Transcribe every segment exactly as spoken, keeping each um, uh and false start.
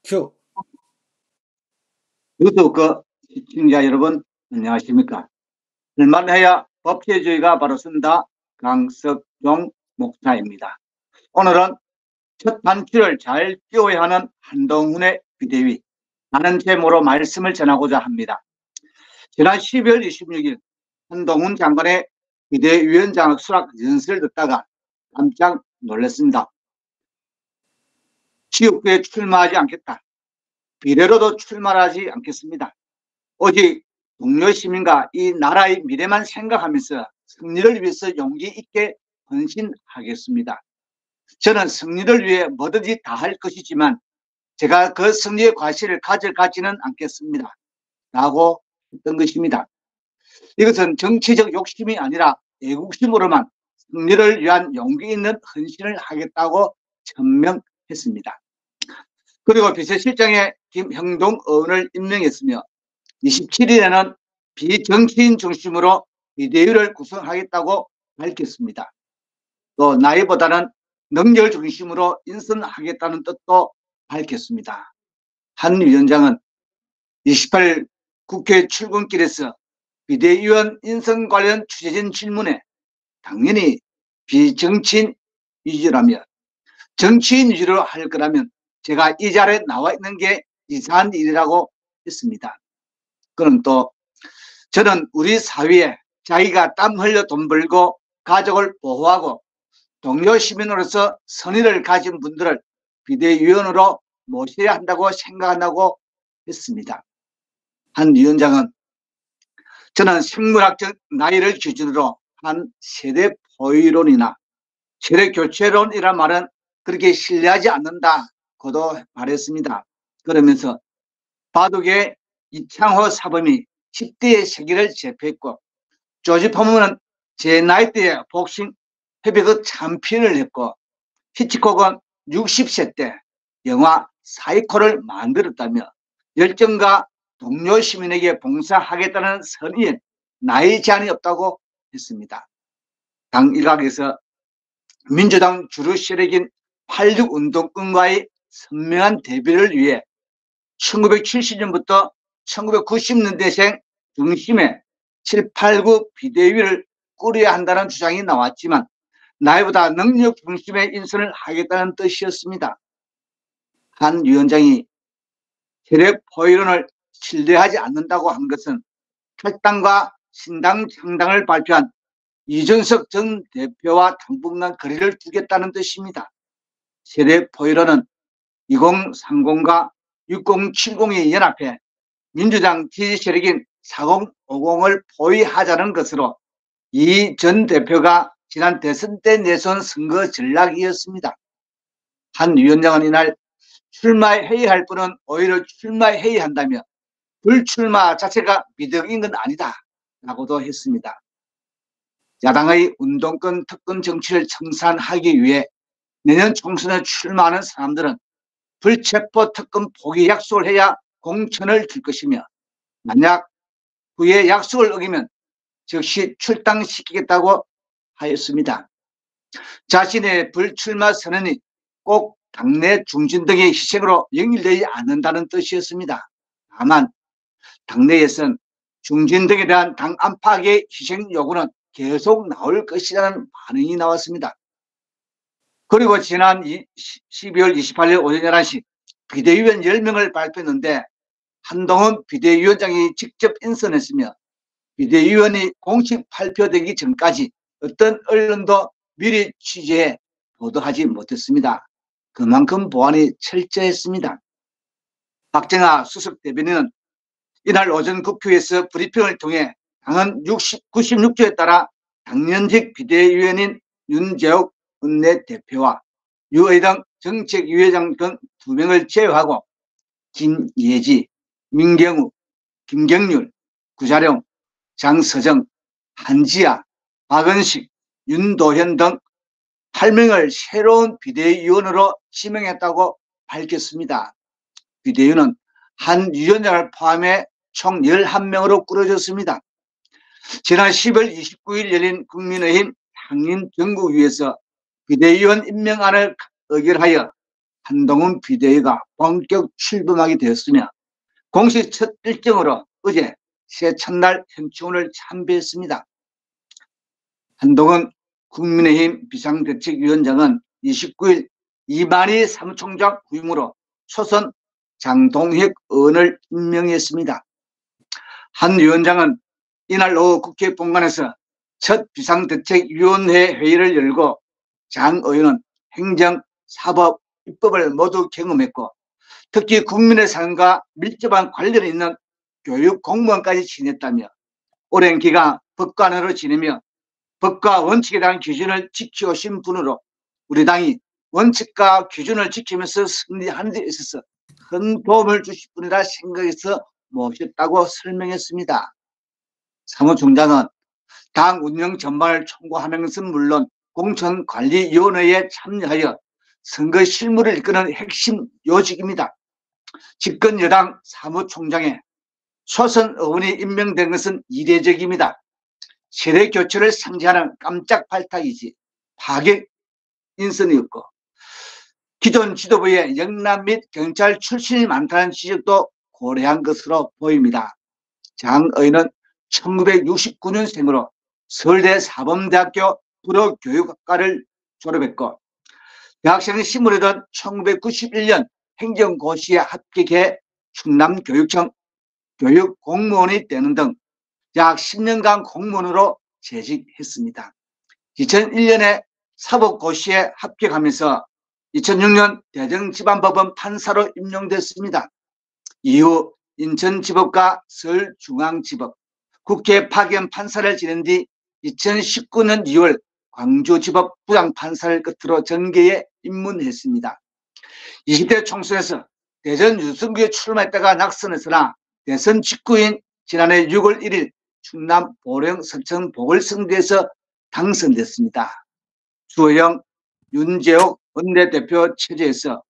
큐. 유튜브 시청자 여러분 안녕하십니까. 얼마나 법제주의가 바로 쓴다 강석종 목사입니다. 오늘은 첫 단추를 잘 끼워야 하는 한동훈의 비대위 라는 제목으로 말씀을 전하고자 합니다. 지난 십이월 이십육일 한동훈 장관의 비대위원장 수락 연설을 듣다가 깜짝 놀랐습니다. 지역구에 출마하지 않겠다. 비례로도 출마하지 않겠습니다. 오직 동료 시민과 이 나라의 미래만 생각하면서 승리를 위해서 용기 있게 헌신하겠습니다. 저는 승리를 위해 뭐든지 다 할 것이지만 제가 그 승리의 과실을 가져가지는 않겠습니다. 라고 했던 것입니다. 이것은 정치적 욕심이 아니라 애국심으로만 승리를 위한 용기 있는 헌신을 하겠다고 천명했습니다. 그리고 비서실장에 김형동 의원을 임명했으며 이십칠일에는 비정치인 중심으로 비대위를 구성하겠다고 밝혔습니다. 또 나이보다는 능력을 중심으로 인선하겠다는 뜻도 밝혔습니다. 한 위원장은 이십팔일 국회 출근길에서 비대위원 인선 관련 취재진 질문에 당연히 비정치인 위주라며 정치인 위주로 할 거라면 제가 이 자리에 나와 있는 게 이상한 일이라고 했습니다. 그는 또 저는 우리 사회에 자기가 땀 흘려 돈 벌고 가족을 보호하고 동료 시민으로서 선의를 가진 분들을 비대위원으로 모셔야 한다고 생각한다고 했습니다. 한 위원장은 저는 생물학적 나이를 기준으로 한 세대 포위론이나 세대 교체론이란 말은 그렇게 신뢰하지 않는다고도 말했습니다. 그러면서 바둑의 이창호 사범이 십 대의 세계를 제패했고 조지 포먼은 제 나이대에 복싱 헤비급 챔피언을 했고 히치콕은 육십 세 때 영화 사이코를 만들었다며 열정과 동료 시민에게 봉사하겠다는 선의엔 나이 제한이 없다고 했습니다. 당 일각에서 민주당 주류 세력인 팔십육 운동권과의 선명한 대비를 위해 천구백칠십년부터 천구백구십년대생 중심의 칠, 팔구 비대위를 꾸려야 한다는 주장이 나왔지만 나이보다 능력 중심의 인선을 하겠다는 뜻이었습니다. 한 위원장이 세력 포위론을 신뢰하지 않는다고 한 것은 탈당과 신당 창당을 발표한 이준석 전 대표와 당분간 거리를 두겠다는 뜻입니다. 세력 포위론은 이공삼공과 육공칠공이 연합해 민주당 지지 세력인 사공오공을 포위하자는 것으로 이 전 대표가 지난 대선 때 내세운 선거 전략이었습니다. 한 위원장은 이날 출마해야 할 분은 오히려 출마해야 한다며 불출마 자체가 미덕인 건 아니다 라고도 했습니다. 야당의 운동권 특권 정치를 청산하기 위해 내년 총선에 출마하는 사람들은 불체포 특권 포기 약속을 해야 공천을 줄 것이며 만약 후에 약속을 어기면 즉시 출당시키겠다고 하였습니다. 자신의 불출마 선언이 꼭 당내 중진 등의 희생으로 연결되지 않는다는 뜻이었습니다. 다만 당내에서는 중진 등에 대한 당 안팎의 희생 요구는 계속 나올 것이라는 반응이 나왔습니다. 그리고 지난 십이월 이십팔일 오전 열한시 비대위원 열 명을 발표했는데 한동훈 비대위원장이 직접 인선했으며 비대위원이 공식 발표되기 전까지 어떤 언론도 미리 취재해 보도하지 못했습니다. 그만큼 보안이 철저했습니다. 박정아 수석 대변인은 이날 오전 국회에서 브리핑을 통해 당은 구십육조에 따라 당연직 비대위원인 윤재욱 원내대표와 유의당 정책위원장 등 두 명을 제외하고 김예지, 민경우, 김경률, 구자룡, 장서정, 한지아, 박은식, 윤도현 등 팔 명을 새로운 비대위원으로 지명했다고 밝혔습니다. 비대위는 한 위원장을 포함해 총 열한 명으로 꾸려졌습니다. 지난 십월 이십구일 열린 국민의힘 상임 정국위에서 비대위원 임명안을 의결하여 한동훈 비대위가 본격 출범하게 되었으며 공식 첫 일정으로 어제 새 첫날 현충원을 참배했습니다. 한동훈 국민의힘 비상대책위원장은 이십구일 이만희 사무총장 후임으로 초선 장동혁 의원을 임명했습니다. 한 위원장은 이날 오후 국회 본관에서 첫 비상대책위원회 회의를 열고 장 의원은 행정, 사법, 입법을 모두 경험했고 특히 국민의 삶과 밀접한 관련이 있는 교육 공무원까지 지냈다며 오랜 기간 법관으로 지내며 법과 원칙에 대한 기준을 지켜오신 분으로 우리 당이 원칙과 기준을 지키면서 승리하는 데 있어서 큰 도움을 주실 분이라 생각해서 모셨다고 설명했습니다. 사무총장은 당 운영 전반을 총괄하면서는 물론 공천관리위원회에 참여하여 선거 실무를 이끄는 핵심 요직입니다. 집권 여당 사무총장에 초선 의원이 임명된 것은 이례적입니다. 세대 교체를 상징하는 깜짝 발탁이지 파격 인선이었고 기존 지도부에 영남 및 경찰 출신이 많다는 지적도 고려한 것으로 보입니다. 장 의원은 천구백육십구년생으로 서울대 사범대학교 불어교육학과를 졸업했고 대학생 시무르던 천구백구십일년 행정고시에 합격해 충남교육청 교육공무원이 되는 등 약 십년간 공무원으로 재직했습니다. 이천일년에 사법고시에 합격하면서 이천육년 대전지방법원 판사로 임용됐습니다. 이후 인천지법과 서울중앙지법, 국회 파견 판사를 지낸 뒤 이천십구년 이월 광주지법 부장판사를 끝으로 전계에 입문했습니다. 이십대 총선에서 대전 유승구에 출마했다가 낙선했으나 대선 직후인 지난해 유월 일일 충남 보령 서천 보궐선거에서 당선됐습니다. 주호영, 윤재옥 원내대표 체제에서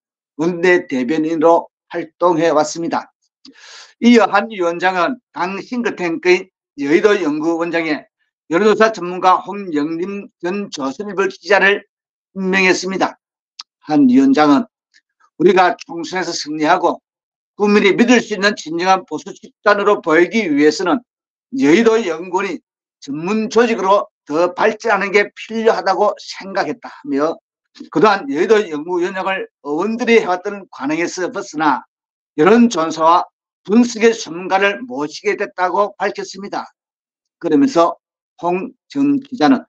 원내대변인으로 활동해 왔습니다. 이어 한 위원장은 당 싱크탱크인 여의도연구원장에 여론조사 전문가 홍영림 전 조선일보 기자를 임명했습니다. 한 위원장은 우리가 총선에서 승리하고 국민이 믿을 수 있는 진정한 보수 집단으로 보이기 위해서는 여의도 연구원이 전문 조직으로 더 발전하는 게 필요하다고 생각했다 하며 그동안 여의도 연구위원장을 의원들이 해왔던 관행에서 벗어나 여론조사와 분석의 전문가를 모시게 됐다고 밝혔습니다. 그러면서 홍 전 기자는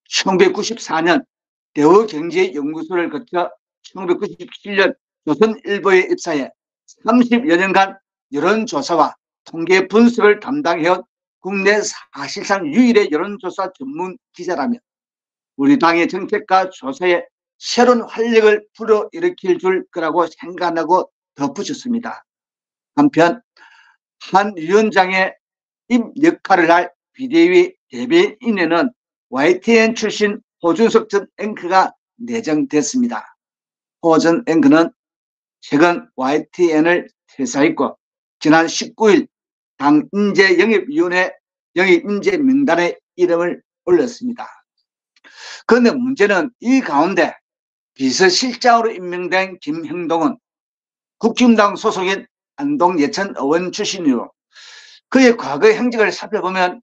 천구백구십사년 대우경제연구소를 거쳐 천구백구십칠년 조선일보에 입사해 삼십여 년간 여론조사와 통계 분석을 담당해온 국내 사실상 유일의 여론조사 전문 기자라며 우리 당의 정책과 조사에 새로운 활력을 불어일으킬 줄 거라고 생각하고 덧붙였습니다. 한편 한 위원장의 입 역할을 할 비대위 대변인에는 와이티엔 출신 호준석 전 앵커가 내정됐습니다. 호 전 앵커는 최근 와이티엔을 퇴사했고 지난 십구일 당 인재영입위원회 영입인재 명단에 이름을 올렸습니다. 그런데 문제는 이 가운데 비서실장으로 임명된 김형동은 국힘당 소속인 안동 예천 의원 출신이로 그의 과거 행적을 살펴보면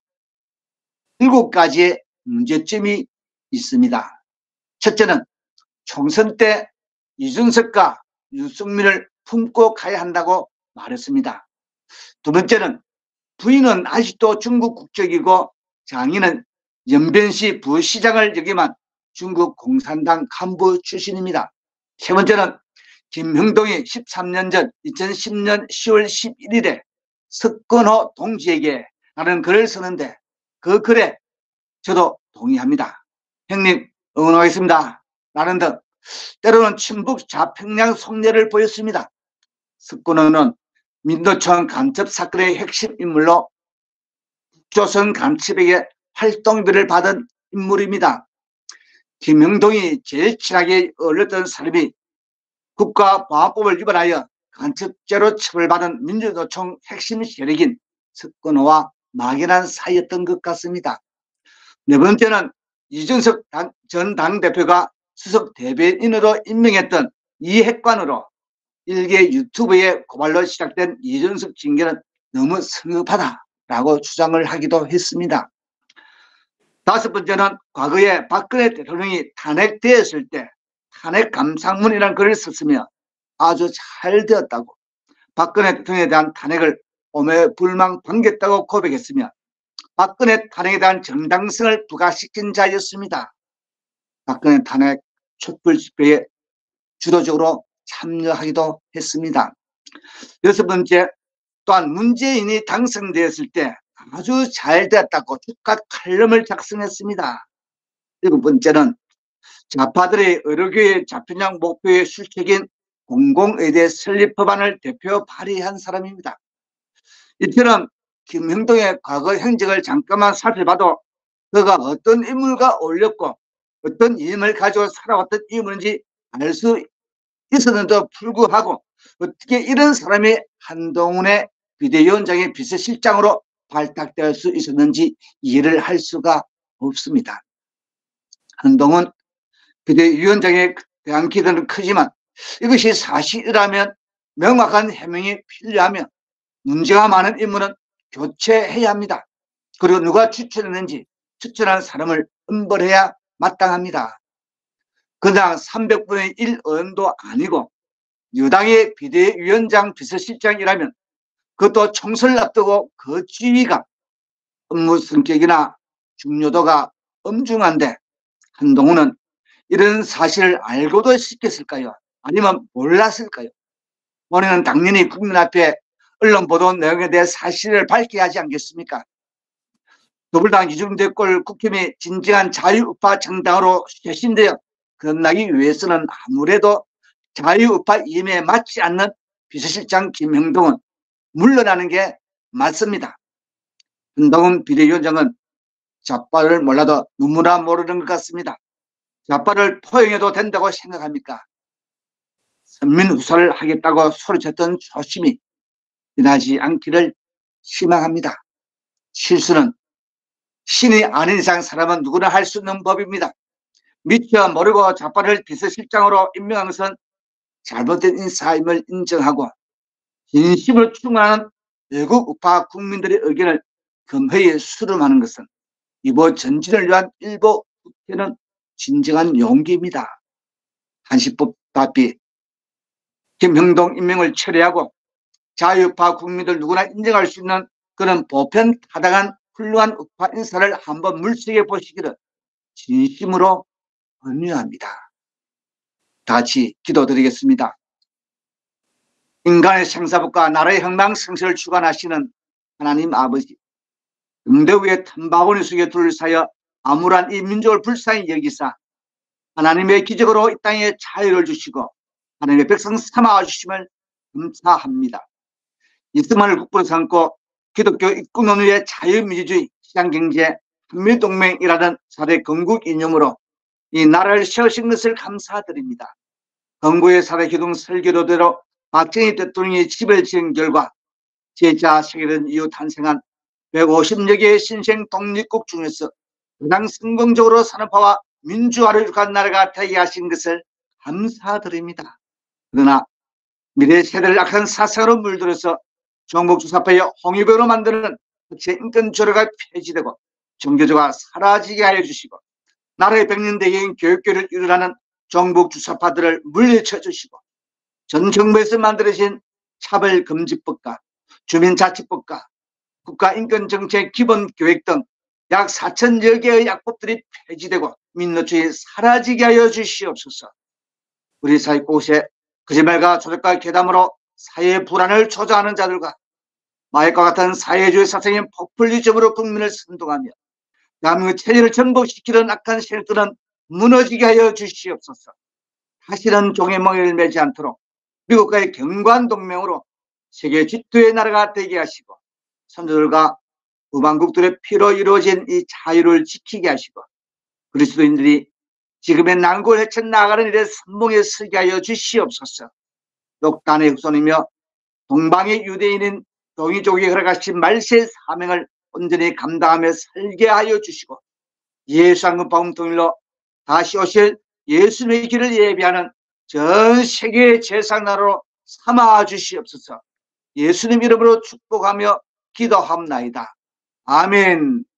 일곱 가지의 문제점이 있습니다. 첫째는 총선 때 이준석과 윤석열을 품고 가야 한다고 말했습니다. 두 번째는 부인은 아직도 중국 국적이고 장인은 연변시 부시장을 역임한 중국 공산당 간부 출신입니다. 세 번째는 김형동이 십삼년 전 이천십년 시월 십일일에 석건호 동지에게 라는 글을 쓰는데 그 글에 저도 동의합니다. 형님 응원하겠습니다. 라는 등 때로는 친북 좌평양 속내를 보였습니다. 석건호는 민노총 간첩 사건의 핵심 인물로 북조선 간첩에게 활동비를 받은 인물입니다. 김형동이 제일 친하게 어울렸던 사람이 국가보안법을 위반하여 간첩죄로 처벌받은 민주노총 핵심 세력인 석건호와 막연한 사이였던 것 같습니다. 네 번째는 이준석 전 당대표가 수석 대변인으로 임명했던 이 핵관으로 일개 유튜브의 고발로 시작된 이준석 징계는 너무 성급하다라고 주장을 하기도 했습니다. 다섯 번째는 과거에 박근혜 대통령이 탄핵되었을 때 탄핵 감상문이라는 글을 썼으며 아주 잘 되었다고, 박근혜 대통령에 대한 탄핵을 오매불망 반겼다고 고백했으며 박근혜 탄핵에 대한 정당성을 부각시킨 자였습니다. 박근혜 탄핵 촛불 집회에 주도적으로 참여하기도 했습니다. 여섯 번째, 또한 문재인이 당선되었을 때 아주 잘 되었다고 축하 칼럼을 작성했습니다. 일곱 번째는 좌파들의 의료교의 좌편향 목표의 실책인 공공의대 설립 법안을 대표 발의한 사람입니다. 이처럼 김형동의 과거 행적을 잠깐만 살펴봐도 그가 어떤 인물과 어울렸고 어떤 이름을 가지고 살아왔던 인물인지 알 수 있었는데도 불구하고 어떻게 이런 사람이 한동훈의 비대위원장의 비서실장으로 발탁될 수 있었는지 이해를 할 수가 없습니다. 한동훈 비대위원장에 대한 기대는 크지만 이것이 사실이라면 명확한 해명이 필요하며 문제가 많은 인물은 교체해야 합니다. 그리고 누가 추천했는지 추천한 사람을 엄벌해야 마땅합니다. 그냥 삼백분의 일 의원도 아니고 여당의 비대위원장 비서실장이라면 그것도 총선을 앞두고 그 지위가 업무 성격이나 중요도가 엄중한데 한동훈은 이런 사실을 알고도 시켰을까요? 아니면 몰랐을까요? 본인은 당연히 국민 앞에 언론 보도 내용에 대해 사실을 밝혀야 하지 않겠습니까? 더불어당 이중대꼴 국힘이 진정한 자유우파 정당으로 쇄신되어 건너기 위해서는 아무래도 자유우파 임에 맞지 않는 비서실장 김형동은 물러나는 게 맞습니다. 한동훈 비대위원장은 좌파를 몰라도 누구나 모르는 것 같습니다. 좌파를 포용해도 된다고 생각합니까? 선민후사를 하겠다고 소리쳤던 초심이 변하지 않기를 희망합니다. 실수는 신이 아닌 이상 사람은 누구나 할 수 있는 법입니다. 미처 모르고 좌파를 비서실장으로 임명한 것은 잘못된 인사임을 인정하고 진심을 충만하는 외국 우파 국민들의 의견을 금회에 수렴하는 것은 이번 전진을 위한 일부 국회는 진정한 용기입니다. 한시법 답이 김형동 임명을 철회하고 자유우파 국민들 누구나 인정할 수 있는 그런 보편 타당한 훌륭한 우파 인사를 한번 물색해 보시기를 진심으로 권유합니다. 같이 기도드리겠습니다. 인간의 생사복과 나라의 흥망성쇠를 주관하시는 하나님 아버지, 응대 위에 탐바구니 속에 둘러싸여 암울한 이 민족을 불쌍히 여기사 하나님의 기적으로 이 땅에 자유를 주시고 하나님의 백성 삼아 주심을 감사합니다. 이스만을 국부로 삼고 기독교 입국론 위의 자유민주주의, 시장경제, 한미동맹이라는 사대 건국 이념으로 이 나라를 세우신 것을 감사드립니다. 건국의 사대 기둥 설계도대로 박정희 대통령이 집을 지은 결과 제자 세계된 이후 탄생한 백오십여 개의 신생 독립국 중에서 가장 성공적으로 산업화와 민주화를 이룩한 나라가 되게 하신 것을 감사드립니다. 그러나 미래 세대를 악한 사상으로 물들어서 정복주사파의 홍위병으로 만드는 제 인권조례가 폐지되고 종교조가 사라지게 하여 주시고 나라의 백년대계인 교육교를 이루라는 정복주사파들을 물리쳐 주시고 전 정부에서 만들어진 차별금지법과 주민자치법과 국가인권정책 기본교획 등 약 사천여 개의 약법들이 폐지되고 민노주의 사라지게 하여 주시옵소서. 우리 사회 곳에 거짓말과 조작과 괴담으로 사회의 불안을 조장하는 자들과 마약과 같은 사회주의 사상인 포퓰리즘으로 국민을 선동하며 대한민국 체제를 전복시키는 악한 세력들은 무너지게 하여 주시옵소서. 다시는 종의 멍에를 매지 않도록 미국과의 경관동맹으로 세계 지도의 나라가 되게 하시고 선조들과 우방국들의 피로 이루어진 이 자유를 지키게 하시고 그리스도인들이 지금의 난국을 헤쳐 나가는 일에 선봉에 서게 하여 주시옵소서. 욕단의 후손이며 동방의 유대인인 동이족이 허락하신 말세의 사명을 온전히 감당하며 살게 하여 주시고 예수 한국 복음 통일로 다시 오실 예수님의 길을 예비하는 전 세계의 제사나라로 삼아 주시옵소서. 예수님 이름으로 축복하며 기도합나이다. 아멘.